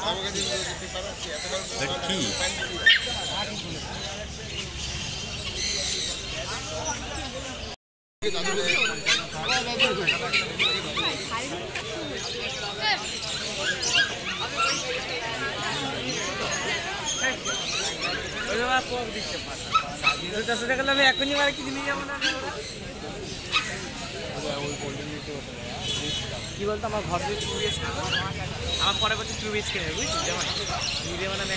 কি এখনই মারে কিছু নিয়ে যাবো না কি বলতো আমার ঘর দিয়ে 2 BHK আমার পরে বছর 2 BHK নেবে বুঝছিস যেমন ভিডিও বানাবে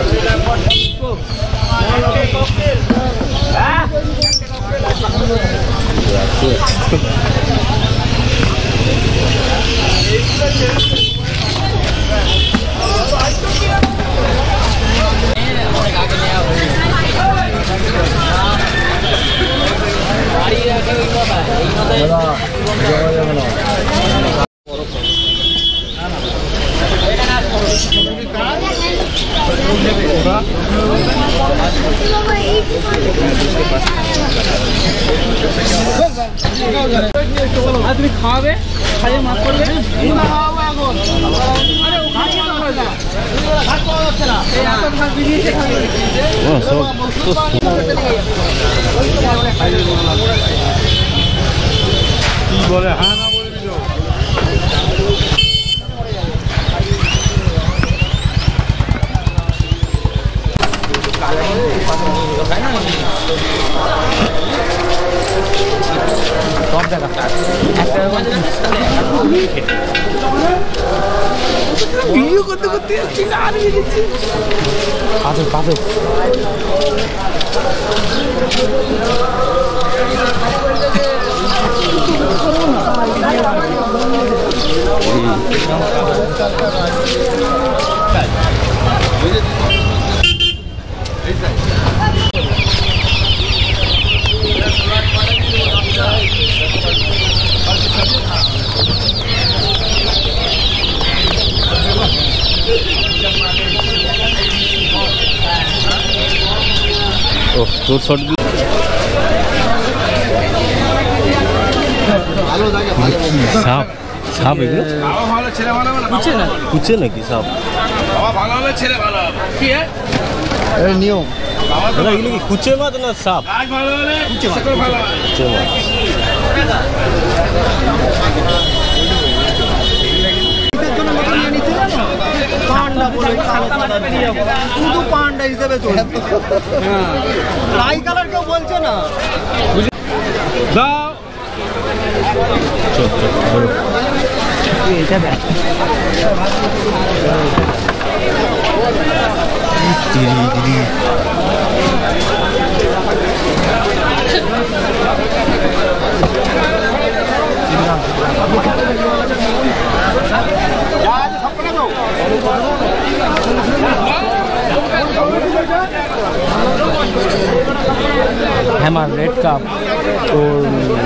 তুমি খাওয়াবে খাইয়ে মাফ করবে কি বলে হ্যাঁ না বলবি তো সব জায়গা ভিডিও করতে করতে পাথর পাথর তোর শর্ট সাপ সাপ এগুলো কুচে নাকি সাপ নিয়ম এগুলো কি কুচে মাছ না সাপ কুচে মাছ শুধু পান্ডা হিসেবে তো লাল কালার কেউ বলছে না দাও এটা দেখ হ্যামার রেড কাপ ওর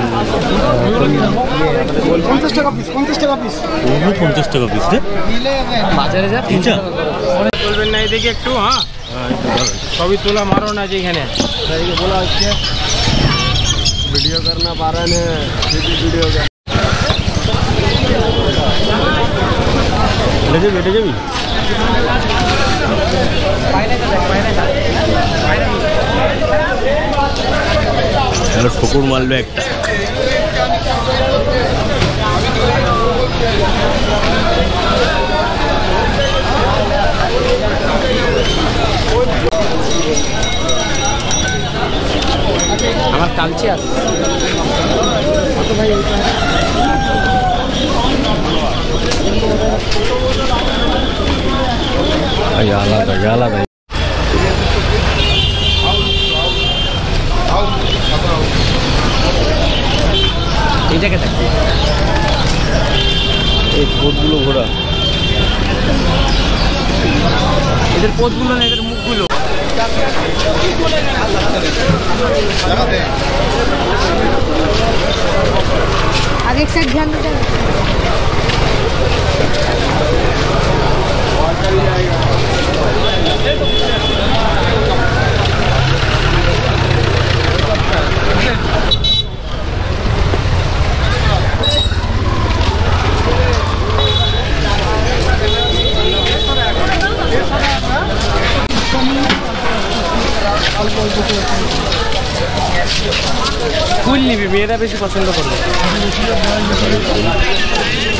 50 টাকা পিস 50 টাকা পিস রে বাজারে যা 3 টাকা বলবেন না এদিকে একটু হ্যাঁ সবই তোলা মারো না যেখানে বলা হচ্ছে वीडियो करना पा रहे हैं वीडियो का বেটে যাবি ঠোকর মারলো একটা আমার কালচে আছে আলাদা আলাদা এই জায়গায় থাকবে এই পোতগুলো ঘোরা এদের পোতগুলো না এদের মুখগুলো आगे एक साइड ध्यान देते ফুল নিবি, মেয়েরা বেশি পছন্দ করবে।